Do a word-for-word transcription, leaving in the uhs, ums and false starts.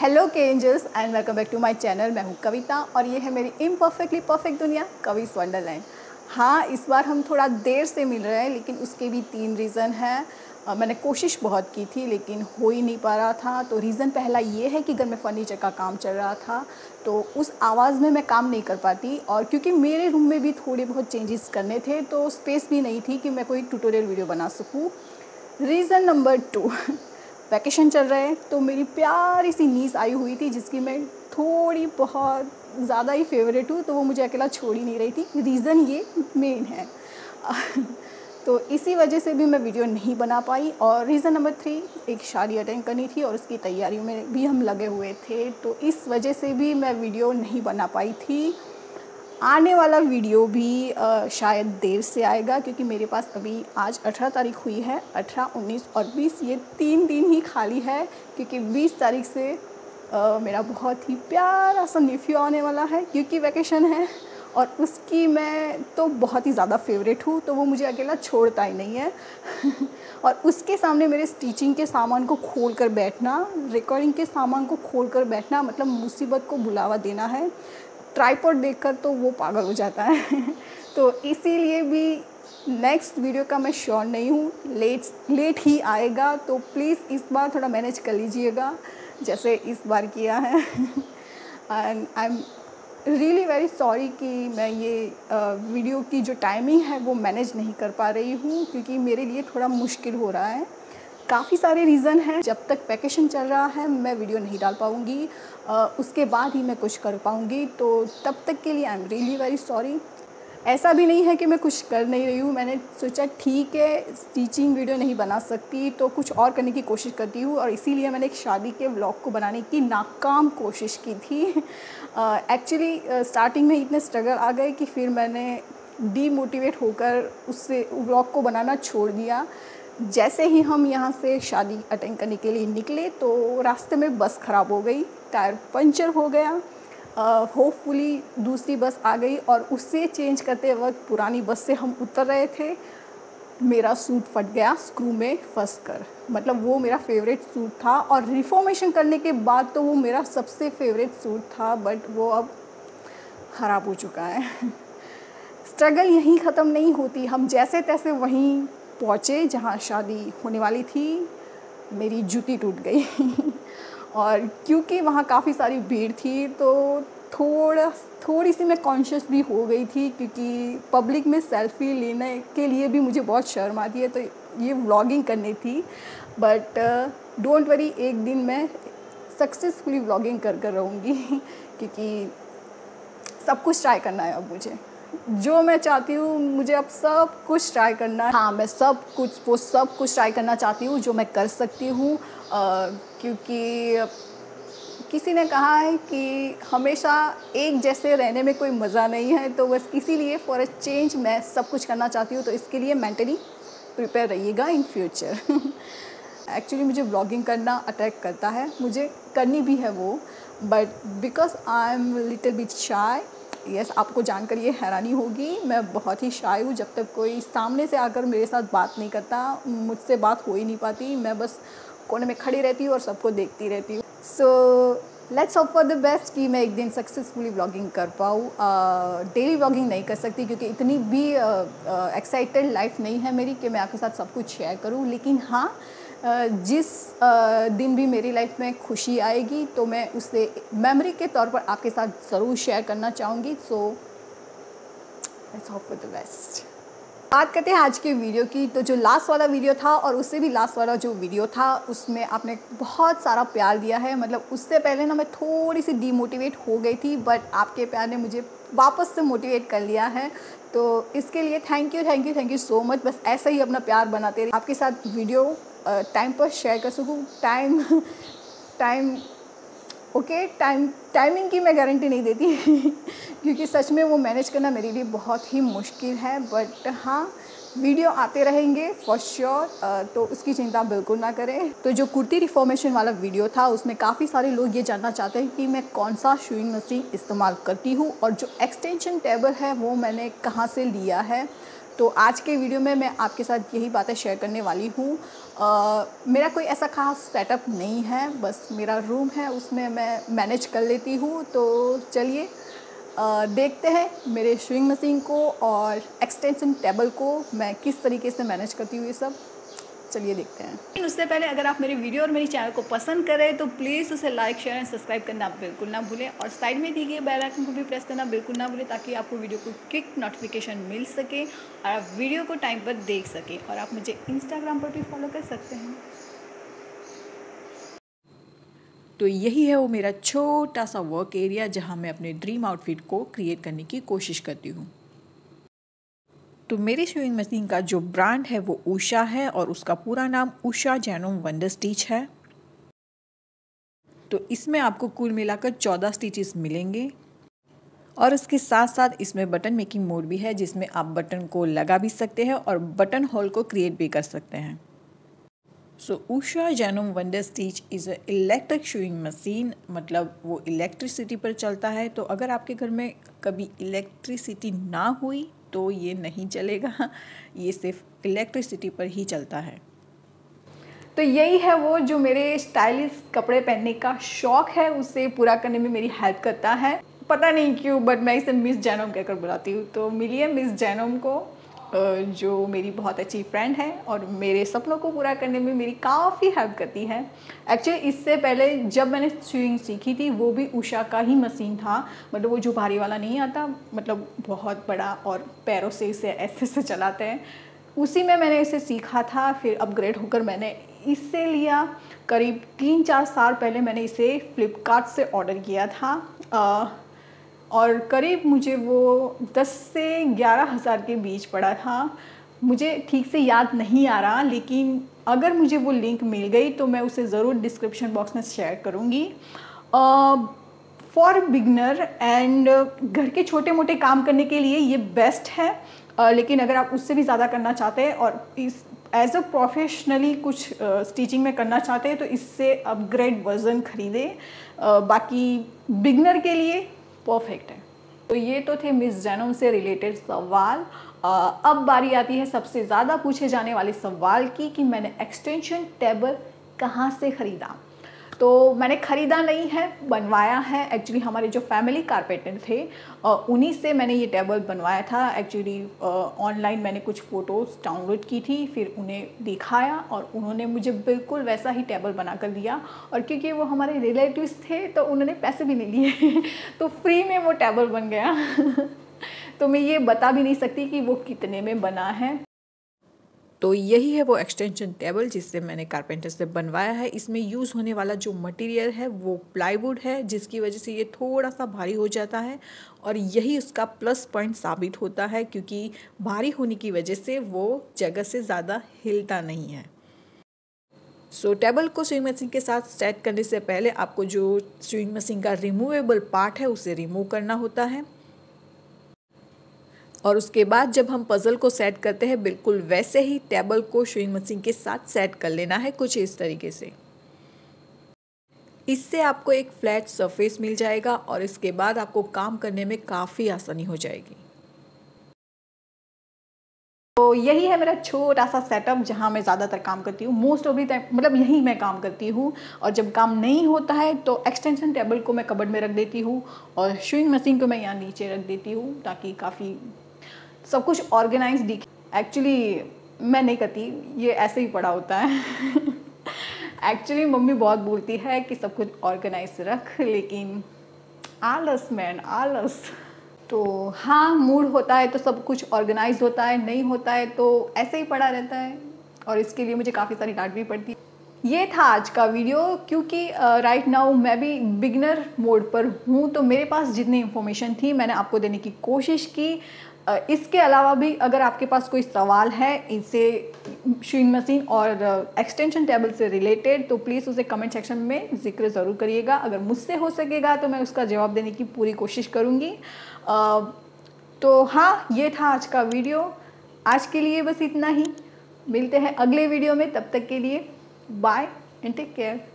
Hello के angels and welcome back to my channel. मैं हूँ कविता और ये है मेरी इम्परफेक्टली परफेक्ट दुनिया कविस वंडरलैंड। हाँ, इस बार हम थोड़ा देर से मिल रहे हैं, लेकिन उसके भी तीन रीज़न हैं। uh, मैंने कोशिश बहुत की थी लेकिन हो ही नहीं पा रहा था। तो रीज़न पहला ये है कि घर में फर्नीचर का काम चल रहा था, तो उस आवाज़ में मैं काम नहीं कर पाती, और क्योंकि मेरे रूम में भी थोड़े बहुत चेंजेस करने थे तो स्पेस भी नहीं थी कि मैं कोई ट्यूटोरियल वीडियो बना सकूँ। रीज़न नंबर टू, वैकेशन चल रहे हैं तो मेरी प्यारी सी नीस आई हुई थी जिसकी मैं थोड़ी बहुत ज़्यादा ही फेवरेट हूँ, तो वो मुझे अकेला छोड़ ही नहीं रही थी। रीज़न ये मेन है। तो इसी वजह से भी मैं वीडियो नहीं बना पाई। और रीज़न नंबर थ्री, एक शादी अटेंड करनी थी और उसकी तैयारियों में भी हम लगे हुए थे, तो इस वजह से भी मैं वीडियो नहीं बना पाई थी। आने वाला वीडियो भी आ, शायद देर से आएगा, क्योंकि मेरे पास अभी आज अठारह तारीख हुई है। अठारह, उन्नीस और बीस ये तीन दिन ही खाली है, क्योंकि बीस तारीख से आ, मेरा बहुत ही प्यारा सा नेफ्यू आने वाला है, क्योंकि वैकेशन है और उसकी मैं तो बहुत ही ज़्यादा फेवरेट हूँ, तो वो मुझे अकेला छोड़ता ही नहीं है। और उसके सामने मेरे स्टिचिंग के सामान को खोल कर बैठना, रिकॉर्डिंग के सामान को खोल कर बैठना मतलब मुसीबत को बुलावा देना है। ट्राइपॉड देखकर तो वो पागल हो जाता है। तो इसीलिए भी नेक्स्ट वीडियो का मैं श्योर नहीं हूँ, लेट लेट ही आएगा, तो प्लीज़ इस बार थोड़ा मैनेज कर लीजिएगा जैसे इस बार किया है। And I am really very sorry कि मैं ये वीडियो की जो टाइमिंग है वो मैनेज नहीं कर पा रही हूँ, क्योंकि मेरे लिए थोड़ा मुश्किल हो रहा है। काफ़ी सारे रीज़न हैं। जब तक वैकेशन चल रहा है मैं वीडियो नहीं डाल पाऊँगी, उसके बाद ही मैं कुछ कर पाऊँगी, तो तब तक के लिए I am really very sorry. ऐसा भी नहीं है कि मैं कुछ कर नहीं रही हूँ, मैंने सोचा ठीक है स्टिचिंग वीडियो नहीं बना सकती तो कुछ और करने की कोशिश करती हूँ, और इसीलिए मैंने एक शादी के व्लॉग को बनाने की नाकाम कोशिश की थी। एक्चुअली स्टार्टिंग में इतने स्ट्रगल आ गए कि फिर मैंने डीमोटिवेट होकर उससे व्लॉग को बनाना छोड़ दिया। जैसे ही हम यहाँ से शादी अटेंड करने के लिए निकले तो रास्ते में बस ख़राब हो गई, टायर पंचर हो गया। होपफुली uh, दूसरी बस आ गई और उससे चेंज करते वक्त पुरानी बस से हम उतर रहे थे, मेरा सूट फट गया स्क्रू में फंस कर। मतलब वो मेरा फेवरेट सूट था और रिफॉर्मेशन करने के बाद तो वो मेरा सबसे फेवरेट सूट था, बट वो अब ख़राब हो चुका है। स्ट्रगल यहीं ख़त्म नहीं होती, हम जैसे तैसे वहीं पहुँचे जहाँ शादी होने वाली थी। मेरी जूती टूट गई। और क्योंकि वहाँ काफ़ी सारी भीड़ थी तो थोड़ा थोड़ी सी मैं कॉन्शियस भी हो गई थी, क्योंकि पब्लिक में सेल्फ़ी लेने के लिए भी मुझे बहुत शर्म आती है, तो ये व्लॉगिंग करनी थी। बट डोंट वरी, एक दिन मैं सक्सेसफुली व्लॉगिंग कर कर रहूँगी, क्योंकि सब कुछ ट्राई करना है अब मुझे। जो मैं चाहती हूँ मुझे अब सब कुछ ट्राई करना है। हाँ, मैं सब कुछ वो सब कुछ ट्राई करना चाहती हूँ जो मैं कर सकती हूँ, क्योंकि किसी ने कहा है कि हमेशा एक जैसे रहने में कोई मज़ा नहीं है, तो बस इसीलिए फॉर अ चेंज मैं सब कुछ करना चाहती हूँ। तो इसके लिए मेंटली प्रिपेयर रहिएगा इन फ्यूचर। एक्चुअली मुझे व्लॉगिंग करना अट्रैक्ट करता है, मुझे करनी भी है वो, but because I am little bit shy. Yes, आपको जानकर ये हैरानी होगी, मैं बहुत ही शाय हूँ। जब तक कोई सामने से आकर मेरे साथ बात नहीं करता मुझसे बात हो ही नहीं पाती। मैं बस कोने में खड़ी रहती हूँ और सबको देखती रहती हूँ। So let's hope for the best कि मैं एक दिन सक्सेसफुली व्लॉगिंग कर पाऊँ। डेली व्लॉगिंग नहीं कर सकती क्योंकि इतनी भी एक्साइटेड लाइफ नहीं है मेरी कि मैं आपके साथ सब कुछ शेयर करूँ, लेकिन हाँ, Uh, जिस uh, दिन भी मेरी लाइफ में खुशी आएगी तो मैं उसे मेमोरी के तौर पर आपके साथ ज़रूर शेयर करना चाहूँगी। So let's hope for the best. बात करते हैं आज के वीडियो की। तो जो लास्ट वाला वीडियो था और उससे भी लास्ट वाला जो वीडियो था उसमें आपने बहुत सारा प्यार दिया है। मतलब उससे पहले ना मैं थोड़ी सी डीमोटिवेट हो गई थी, बट आपके प्यार ने मुझे वापस से मोटिवेट कर लिया है, तो इसके लिए thank you thank you thank you so much. बस ऐसा ही अपना प्यार बनाते रहिए, आपके साथ वीडियो टाइम पर शेयर कर सकूँ। Time time okay time timing की मैं गारंटी नहीं देती क्योंकि सच में वो मैनेज करना मेरे लिए बहुत ही मुश्किल है, बट हाँ, वीडियो आते रहेंगे फॉर श्योर, तो उसकी चिंता बिल्कुल ना करें। तो जो कुर्ती रिफॉर्मेशन वाला वीडियो था उसमें काफ़ी सारे लोग ये जानना चाहते हैं कि मैं कौन सा शूइंग मशीन इस्तेमाल करती हूँ और जो एक्सटेंशन टेबल है वो मैंने कहाँ से लिया है। तो आज के वीडियो में मैं आपके साथ यही बातें शेयर करने वाली हूँ। मेरा कोई ऐसा खास सेटअप नहीं है, बस मेरा रूम है उसमें मैं मैनेज कर लेती हूँ। तो चलिए देखते हैं मेरे स्विंग मशीन को और एक्सटेंशन टेबल को मैं किस तरीके से मैनेज करती हूँ ये सब। चलिए देखते हैं। उससे पहले अगर आप मेरी वीडियो और मेरी चैनल को पसंद करें तो प्लीज़ उसे लाइक शेयर एंड सब्सक्राइब करना बिल्कुल ना भूलें और साइड में दी गई बेल आइकन को भी प्रेस करना बिल्कुल ना भूलें, ताकि आपको वीडियो को क्विक नोटिफिकेशन मिल सके और आप वीडियो को टाइम पर देख सकें। और आप मुझे इंस्टाग्राम पर भी फॉलो कर सकते हैं। तो यही है वो मेरा छोटा सा वर्क एरिया जहाँ मैं अपने ड्रीम आउटफिट को क्रिएट करने की कोशिश करती हूँ। तो मेरी स्विंग मशीन का जो ब्रांड है वो उषा है और उसका पूरा नाम उषा जैनोम वंडर स्टिच है। तो इसमें आपको कुल मिलाकर चौदह स्टिचेस मिलेंगे और उसके साथ साथ इसमें बटन मेकिंग मोड भी है, जिसमें आप बटन को लगा भी सकते हैं और बटन होल को क्रिएट भी कर सकते हैं। So Usha Janome wonder stitch is a electric sewing machine, मतलब वो इलेक्ट्रिसिटी पर चलता है। तो अगर आपके घर में कभी इलेक्ट्रिसिटी ना हुई तो ये नहीं चलेगा, ये सिर्फ इलेक्ट्रिसिटी पर ही चलता है। तो यही है वो जो मेरे स्टाइलिश कपड़े पहनने का शौक़ है उसे पूरा करने में मेरी हेल्प करता है। पता नहीं क्यों बट मैं इसे मिस जैनोम कहकर बुलाती हूँ। तो मिलिए मिस जैनोम को, जो मेरी बहुत अच्छी फ्रेंड है और मेरे सपनों को पूरा करने में मेरी काफ़ी हेल्प करती है। एक्चुअली इससे पहले जब मैंने स्विंग सीखी थी वो भी उषा का ही मशीन था, मतलब वो जो भारी वाला नहीं आता, मतलब बहुत बड़ा और पैरों से इसे ऐसे से चलाते हैं, उसी में मैंने इसे सीखा था। फिर अपग्रेड होकर मैंने इससे लिया। करीब तीन चार साल पहले मैंने इसे फ्लिपकार्ट से ऑर्डर किया था आ, और करीब मुझे वो दस से ग्यारह हज़ार के बीच पड़ा था। मुझे ठीक से याद नहीं आ रहा, लेकिन अगर मुझे वो लिंक मिल गई तो मैं उसे ज़रूर डिस्क्रिप्शन बॉक्स में शेयर करूँगी। फॉर बिगनर एंड घर के छोटे मोटे काम करने के लिए ये बेस्ट है, uh, लेकिन अगर आप उससे भी ज़्यादा करना चाहते हैं और इस एज अ प्रोफेशनली कुछ स्टिचिंग uh, में करना चाहते हैं तो इससे अपग्रेड वर्जन ख़रीदें। uh, बाकी बिगनर के लिए परफेक्ट है। तो ये तो थे मिस जैनोम से रिलेटेड सवाल। आ, अब बारी आती है सबसे ज़्यादा पूछे जाने वाले सवाल की कि मैंने एक्सटेंशन टेबल कहाँ से ख़रीदा। तो मैंने ख़रीदा नहीं है, बनवाया है। एक्चुअली हमारे जो फैमिली कारपेंटर थे उन्हीं से मैंने ये टेबल बनवाया था। एक्चुअली ऑनलाइन मैंने कुछ फ़ोटोज़ डाउनलोड की थी, फिर उन्हें दिखाया और उन्होंने मुझे बिल्कुल वैसा ही टेबल बना कर दिया। और क्योंकि वो हमारे रिलेटिव्स थे तो उन्होंने पैसे भी नहीं लिए तो फ्री में वो टेबल बन गया तो मैं ये बता भी नहीं सकती कि वो कितने में बना है। तो यही है वो एक्सटेंशन टेबल जिससे मैंने कारपेंटर से बनवाया है। इसमें यूज़ होने वाला जो मटेरियल है वो प्लाईवुड है, जिसकी वजह से ये थोड़ा सा भारी हो जाता है और यही उसका प्लस पॉइंट साबित होता है, क्योंकि भारी होने की वजह से वो जगह से ज़्यादा हिलता नहीं है। सो so, टेबल को स्विंग मशीन के साथ सेट करने से पहले आपको जो स्विंग मशीन का रिमूवेबल पार्ट है उसे रिमूव करना होता है और उसके बाद जब हम पज़ल को सेट करते हैं बिल्कुल वैसे ही टेबल को स्विंग मशीन के साथ सेट कर लेना है, कुछ इस तरीके से। इससे आपको एक फ्लैट सरफेस मिल जाएगा और इसके बाद आपको काम करने में काफ़ी आसानी हो जाएगी। तो यही है मेरा छोटा सा सेटअप जहाँ मैं ज़्यादातर काम करती हूँ। मोस्ट ऑफ द टाइम मतलब यही मैं काम करती हूँ और जब काम नहीं होता है तो एक्सटेंशन टेबल को मैं कबर्ड में रख देती हूँ और स्विंग मशीन को मैं यहाँ नीचे रख देती हूँ ताकि काफ़ी सब कुछ ऑर्गेनाइज दिखे। एक्चुअली मैं नहीं करती, ये ऐसे ही पड़ा होता है एक्चुअली मम्मी बहुत बोलती है कि सब कुछ ऑर्गेनाइज रख, लेकिन आलस मैन आलस। तो हाँ, मूड होता है तो सब कुछ ऑर्गेनाइज होता है, नहीं होता है तो ऐसे ही पड़ा रहता है और इसके लिए मुझे काफ़ी सारी डांट भी पड़ती है। ये था आज का वीडियो, क्योंकि राइट नाउ मैं भी बिगनर मोड पर हूँ तो मेरे पास जितनी इन्फॉर्मेशन थी मैंने आपको देने की कोशिश की। uh, इसके अलावा भी अगर आपके पास कोई सवाल है इसे स्विंग मशीन और एक्सटेंशन टेबल से रिलेटेड तो प्लीज़ उसे कमेंट सेक्शन में जिक्र ज़रूर करिएगा। अगर मुझसे हो सकेगा तो मैं उसका जवाब देने की पूरी कोशिश करूँगी। uh, तो हाँ, ये था आज का वीडियो। आज के लिए बस इतना ही, मिलते हैं अगले वीडियो में, तब तक के लिए बाय एंड टेक केयर।